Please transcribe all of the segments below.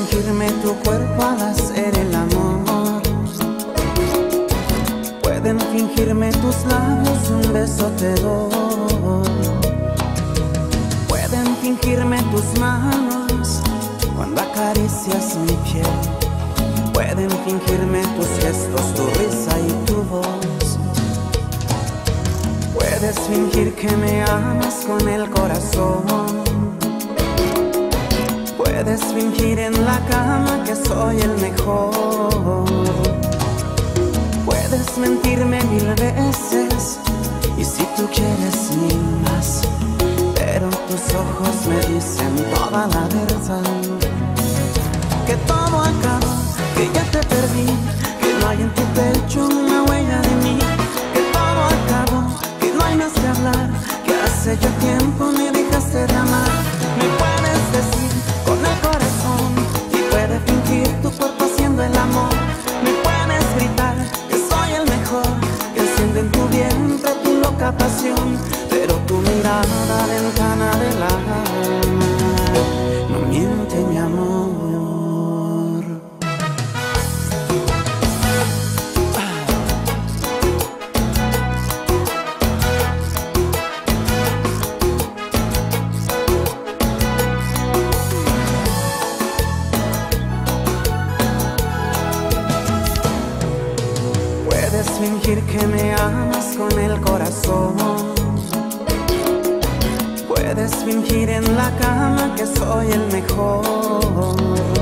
fingirme tu cuerpo al hacer el amor. Pueden fingirme tus labios, un beso te doy. Pueden fingirme tus manos cuando acaricias mi piel. Pueden fingirme tus gestos, tu risa y tu voz. Puedes fingir que me amas con el corazón. Puedes fingir en la cama que soy el mejor. Puedes mentirme 1000 veces y si tú quieres mil más, pero tus ojos me dicen toda la verdad. Que todo acabó, que ya te perdí, que no hay en tu pecho una huella de mí. Que todo acabó, que no hay más que hablar, que hace ya tiempo me dejaste de amar. Me puedes decir con el corazón y puedes fingir tu cuerpo haciendo el amor. Me puedes gritar que soy el mejor, que enciende en tu vientre tu loca pasión, pero tu mirada ventana del alma no miente, mi amor. Puedes fingir que me amas con el corazón. Puedes fingir en la cama que soy el mejor.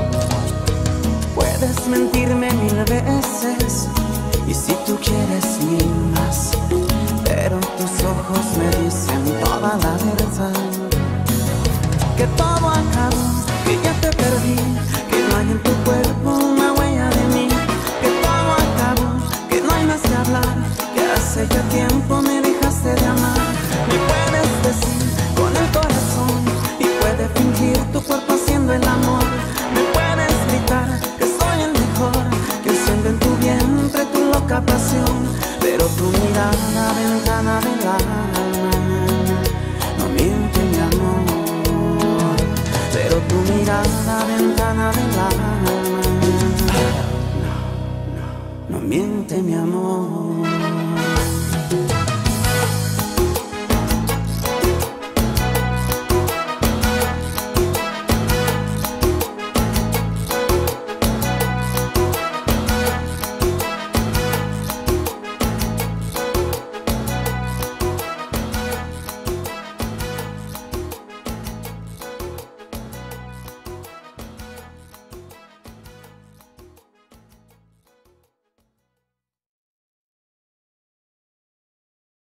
Puedes mentirme 1000 veces y si tú quieres mil más, pero tus ojos me dicen toda la verdad. Que todo acabó, que ya te perdí, que no hay en tu cuerpo una huella de mí. Que todo acabó, que no hay más que hablar, que hace ya tiempo me dejaste de amar. Me puedes decir con el corazón y puedes fingir tu cuerpo haciendo el amor. Me puedes gritar que soy el mejor, que enciende en tu vientre tu loca pasión, pero tu mirada ventana del alma no miente, mi amor. Pero tu mirada ventana del alma no miente, mi amor.